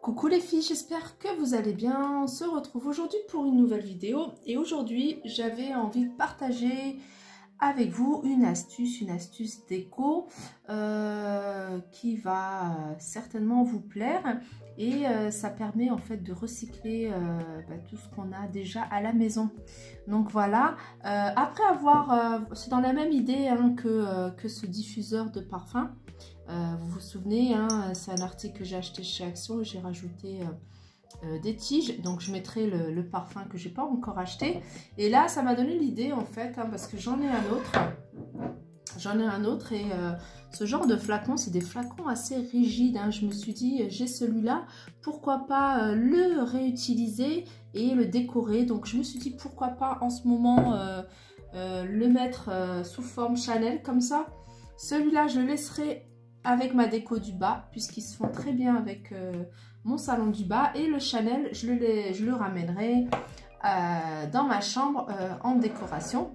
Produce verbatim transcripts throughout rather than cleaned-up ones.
Coucou les filles, j'espère que vous allez bien. On se retrouve aujourd'hui pour une nouvelle vidéo et aujourd'hui j'avais envie de partager avec vous une astuce, une astuce déco euh, qui va certainement vous plaire et euh, ça permet en fait de recycler euh, bah, tout ce qu'on a déjà à la maison. Donc voilà, euh, après avoir, euh, c'est dans la même idée hein, que, euh, que ce diffuseur de parfum. Euh, vous vous souvenez, hein, c'est un article que j'ai acheté chez Action, j'ai rajouté euh, euh, des tiges, donc je mettrai le, le parfum que j'ai pas encore acheté. Et là, ça m'a donné l'idée en fait, hein, parce que j'en ai un autre, j'en ai un autre et euh, ce genre de flacon, c'est des flacons assez rigides. Hein. Je me suis dit, j'ai celui-là, pourquoi pas euh, le réutiliser et le décorer. Donc je me suis dit, pourquoi pas en ce moment euh, euh, le mettre euh, sous forme Chanel comme ça. Celui-là, je le laisserai avec ma déco du bas, puisqu'ils se font très bien avec euh, mon salon du bas. Et le Chanel, je le, je le ramènerai euh, dans ma chambre euh, en décoration.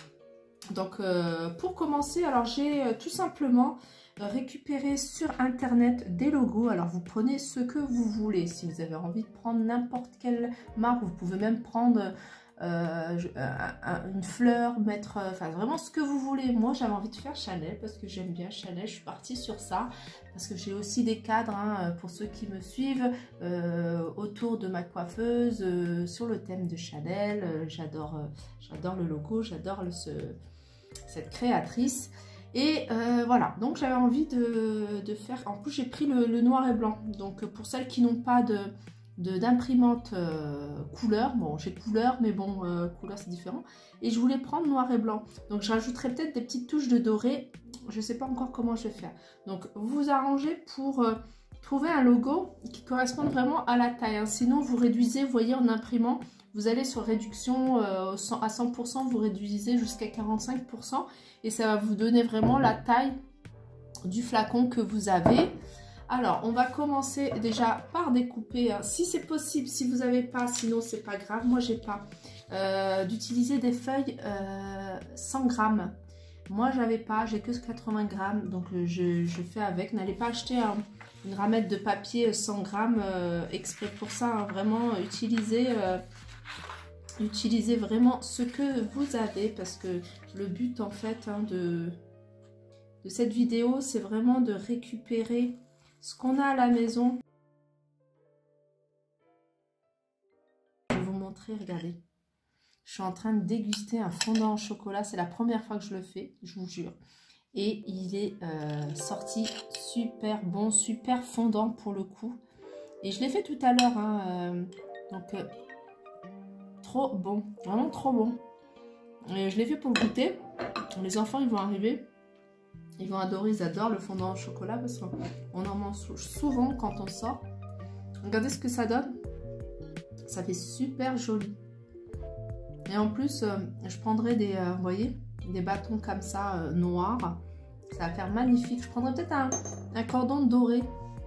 Donc, euh, pour commencer, alors j'ai euh, tout simplement récupéré sur Internet des logos. Alors, vous prenez ce que vous voulez. Si vous avez envie de prendre n'importe quelle marque, vous pouvez même prendre... Euh, une fleur, mettre enfin vraiment ce que vous voulez. Moi j'avais envie de faire Chanel parce que j'aime bien Chanel, je suis partie sur ça parce que j'ai aussi des cadres hein, pour ceux qui me suivent euh, autour de ma coiffeuse euh, sur le thème de Chanel. euh, j'adore euh, j'adore le logo, j'adore ce, cette créatrice et euh, voilà, donc j'avais envie de, de faire, en plus j'ai pris le, le noir et blanc, donc pour celles qui n'ont pas de d'imprimante euh, couleur, bon j'ai couleur mais bon euh, couleur c'est différent et je voulais prendre noir et blanc, donc je rajouterai peut-être des petites touches de doré, je sais pas encore comment je vais faire. Donc vous vous arrangez pour euh, trouver un logo qui corresponde vraiment à la taille hein. Sinon vous réduisez, vous voyez en imprimant vous allez sur réduction euh, à cent pour cent, vous réduisez jusqu'à quarante-cinq pour cent et ça va vous donner vraiment la taille du flacon que vous avez. Alors, on va commencer déjà par découper, hein, si c'est possible, si vous n'avez pas, sinon c'est pas grave, moi j'ai pas, euh, d'utiliser des feuilles euh, cent grammes. Moi j'avais pas, j'ai que quatre-vingts grammes, donc je, je fais avec. N'allez pas acheter un, une ramette de papier cent grammes euh, exprès pour ça, hein, vraiment utiliser, euh, utilisez vraiment ce que vous avez, parce que le but en fait hein, de, de cette vidéo, c'est vraiment de récupérer ce qu'on a à la maison. Je vais vous montrer, regardez. Je suis en train de déguster un fondant au chocolat. C'est la première fois que je le fais, je vous jure. Et il est euh, sorti super bon, super fondant pour le coup. Et je l'ai fait tout à l'heure. Hein, euh, donc, euh, trop bon. Vraiment trop bon. Et je l'ai fait pour le goûter. Les enfants, ils vont arriver. Ils vont adorer, ils adorent le fondant au chocolat parce qu'on en mange souvent quand on sort. Regardez ce que ça donne. Ça fait super joli. Et en plus, euh, je prendrai des, euh, vous voyez, des bâtons comme ça, euh, noirs. Ça va faire magnifique. Je prendrai peut-être un, un cordon doré.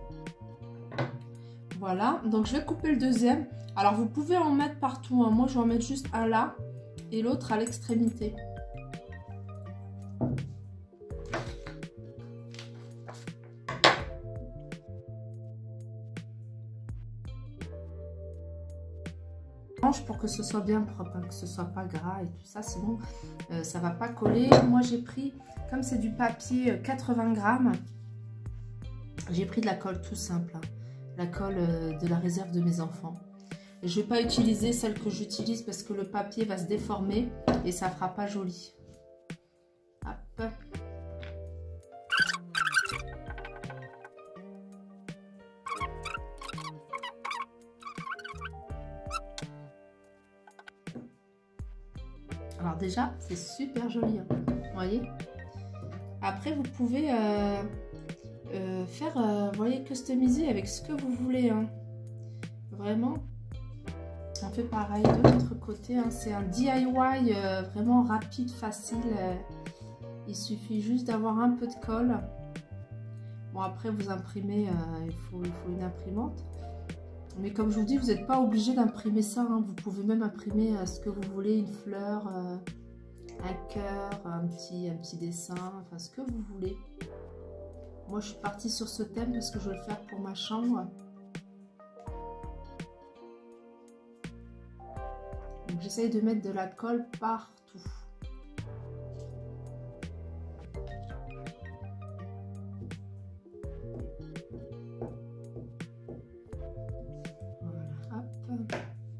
Voilà, donc je vais couper le deuxième. Alors, vous pouvez en mettre partout. Hein. Moi, je vais en mettre juste un là et l'autre à l'extrémité. Pour que ce soit bien propre, hein, que ce soit pas gras et tout ça, sinon euh, ça va pas coller. Moi j'ai pris, comme c'est du papier quatre-vingts grammes, j'ai pris de la colle tout simple, hein, la colle euh, de la réserve de mes enfants. Et je vais pas utiliser celle que j'utilise parce que le papier va se déformer et ça fera pas joli. Hop. Alors déjà, c'est super joli, hein, vous voyez. Après, vous pouvez euh, euh, faire, euh, vous voyez, customiser avec ce que vous voulez. Hein. Vraiment, on fait pareil de l'autre côté. Hein. C'est un D I Y euh, vraiment rapide, facile. Euh, il suffit juste d'avoir un peu de colle. Bon, après, vous imprimez, euh, il, faut, il faut une imprimante. Mais comme je vous dis, vous n'êtes pas obligé d'imprimer ça. Hein. Vous pouvez même imprimer euh, ce que vous voulez, une fleur, euh, un cœur, un petit, un petit dessin, enfin ce que vous voulez. Moi, je suis partie sur ce thème parce que je vais le faire pour ma chambre. Donc j'essaye de mettre de la colle partout. Voilà, hop.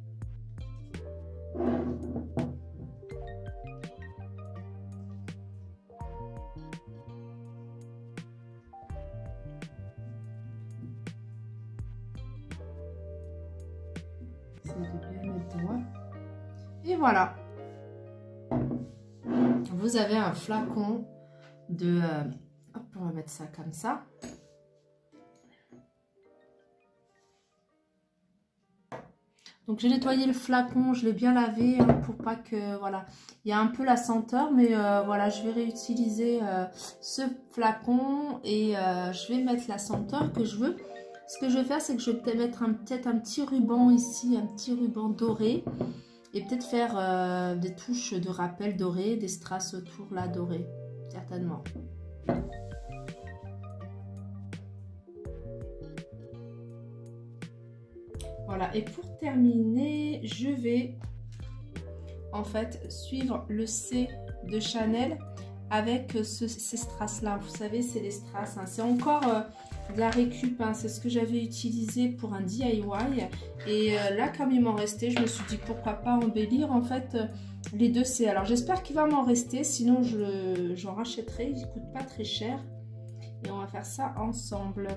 De bien mettre droit. Et voilà, vous avez un flacon de euh, hop, on va mettre ça comme ça. Donc j'ai nettoyé le flacon, je l'ai bien lavé hein, pour pas que voilà, il y a un peu la senteur, mais euh, voilà, je vais réutiliser euh, ce flacon et euh, je vais mettre la senteur que je veux. Ce que je vais faire, c'est que je vais peut-être mettre un, peut-être un petit ruban ici, un petit ruban doré. Et peut-être faire euh, des touches de rappel doré, des strass autour là doré, certainement. Voilà, et pour terminer, je vais en fait suivre le C de Chanel avec ce, ces strass là. Vous savez, c'est les strass, hein. C'est encore... Euh, de la récup, hein, c'est ce que j'avais utilisé pour un D I Y et euh, là comme il m'en restait, je me suis dit pourquoi pas embellir en fait euh, les deux C. Alors j'espère qu'il va m'en rester, sinon je j'en rachèterai, il coûte pas très cher et on va faire ça ensemble.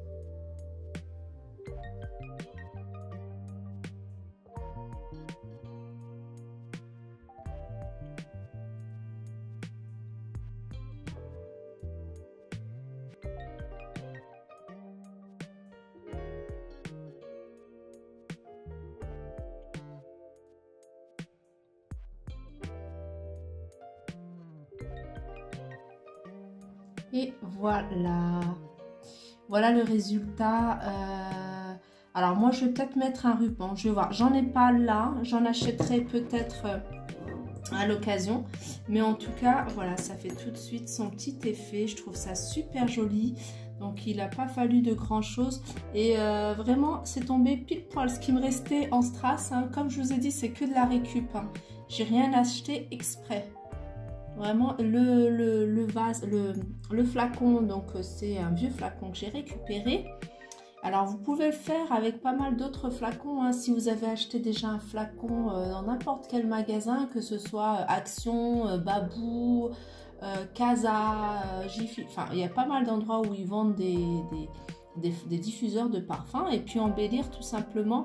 Et voilà, voilà le résultat. Euh, alors moi je vais peut-être mettre un ruban, je vais voir, j'en ai pas là, j'en achèterai peut-être euh, à l'occasion, mais en tout cas voilà, ça fait tout de suite son petit effet, je trouve ça super joli. Donc il n'a pas fallu de grand chose et euh, vraiment c'est tombé pile poil ce qui me restait en strass, hein. Comme je vous ai dit, c'est que de la récup, hein. J'ai rien acheté exprès. Vraiment, le, le, le vase, le, le flacon, donc c'est un vieux flacon que j'ai récupéré. Alors, vous pouvez le faire avec pas mal d'autres flacons, hein, si vous avez acheté déjà un flacon euh, dans n'importe quel magasin, que ce soit Action, euh, Babou, euh, Casa, euh, Jiffy. Enfin, il y a pas mal d'endroits où ils vendent des, des, des, des diffuseurs de parfums. Et puis embellir tout simplement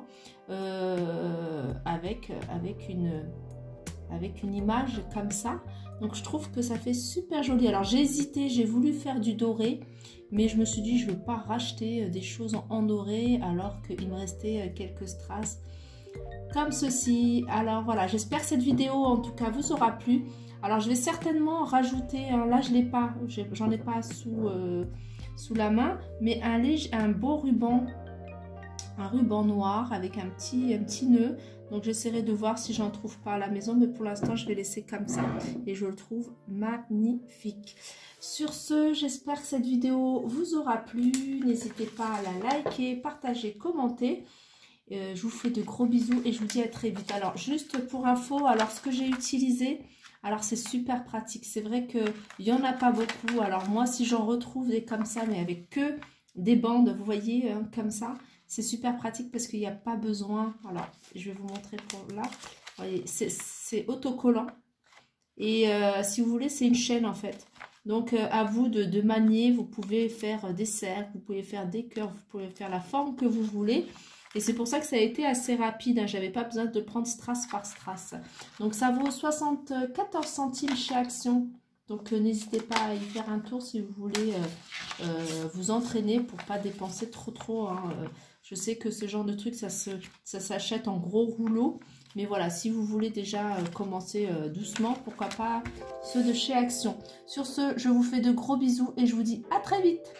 euh, avec, avec, une, avec une image comme ça. Donc je trouve que ça fait super joli. Alors j'ai hésité, j'ai voulu faire du doré, mais je me suis dit je ne veux pas racheter des choses en doré alors qu'il me restait quelques strass comme ceci. Alors voilà, j'espère que cette vidéo en tout cas vous aura plu. Alors je vais certainement rajouter, hein, là je l'ai pas, j'en ai pas sous, euh, sous la main, mais un, léger, un beau ruban, un ruban noir avec un petit, un petit nœud. Donc j'essaierai de voir si j'en trouve pas à la maison, mais pour l'instant je vais laisser comme ça et je le trouve magnifique. Sur ce, j'espère que cette vidéo vous aura plu. N'hésitez pas à la liker, partager, commenter. Euh, je vous fais de gros bisous et je vous dis à très vite. Alors juste pour info, alors ce que j'ai utilisé, alors c'est super pratique. C'est vrai qu'il n'y en a pas beaucoup. Alors moi si j'en retrouve des comme ça, mais avec que des bandes, vous voyez, hein, comme ça. C'est super pratique parce qu'il n'y a pas besoin. Alors, je vais vous montrer pour là. Vous voyez, c'est autocollant. Et euh, si vous voulez, c'est une chaîne en fait. Donc, euh, à vous de, de manier. Vous pouvez faire des cercles, vous pouvez faire des cœurs, vous pouvez faire la forme que vous voulez. Et c'est pour ça que ça a été assez rapide, hein. J'avais pas besoin de prendre strass par strass. Donc, ça vaut soixante-quatorze centimes chez Action. Donc, euh, n'hésitez pas à y faire un tour si vous voulez euh, euh, vous entraîner pour pas dépenser trop trop, hein. Euh, je sais que ce genre de truc, ça se, ça s'achète en gros rouleau. Mais voilà, si vous voulez déjà euh, commencer euh, doucement, pourquoi pas ceux de chez Action. Sur ce, je vous fais de gros bisous et je vous dis à très vite.